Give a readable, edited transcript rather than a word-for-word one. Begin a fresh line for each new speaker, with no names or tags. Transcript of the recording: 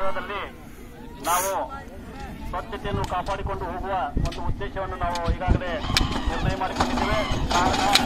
ಸ್ಥಳದಲ್ಲಿ ನಾವು ಸ್ವಚ್ಛತೆಯನ್ನು ಕಾಪಾಡಿಕೊಂಡು ಹೋಗುವ ಒಂದು ಉದ್ದೇಶವನ್ನು ನಾವು ಈಗಾಗಲೇ ನಿರ್ಣಯ ಮಾಡಿಕೊಂಡಿದ್ದೇವೆ. ಕಾರಣ